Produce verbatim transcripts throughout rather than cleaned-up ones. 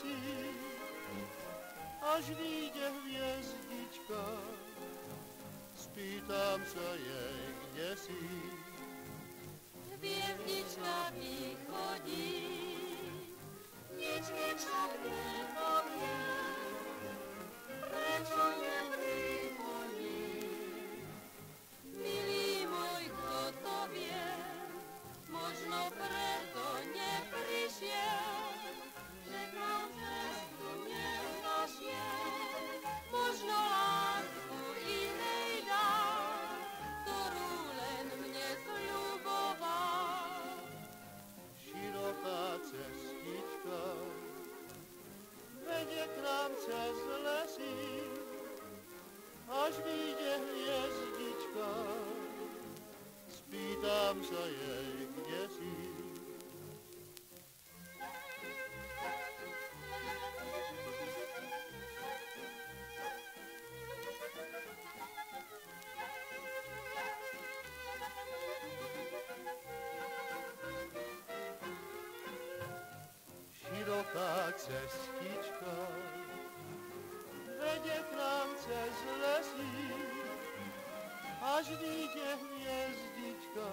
lesy, až vyjde hviezdička, spýtam sa jej, kde si. Hviezdička vychodí, nič mi však nepovie, prečo neprichodí. Milý môj, kto to vie, možno preto neprišiel, že k nám cestu nenašiel, možno lásku inej dá, ktorú len mne sľuboval. Široká cestička vedie k nám cez lesy, až vyjde hviezdička, spýtam sa jej, kde si. Široká cestička vedie k nám cez lesy, až vyjde hviezdička,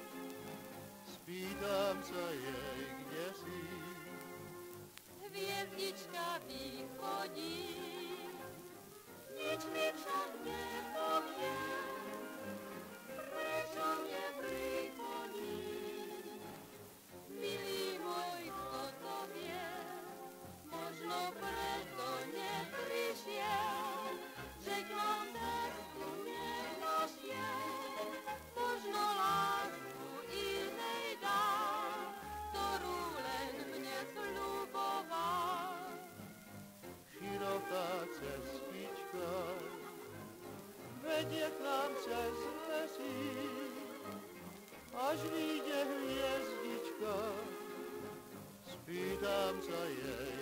spýtam sa jej, kde si. Hviezdička vychodí, nič mi však nepovie, prečo neprichodí. Milý môj, kto to vie, možno preto neprišiel, že k nám cestu nenašiel, možno lásku inej dá, ktorú len mne sľuboval. Široká cestička vedie k nám cez lesy, až vyjde hviezdička, spýtam sa jej,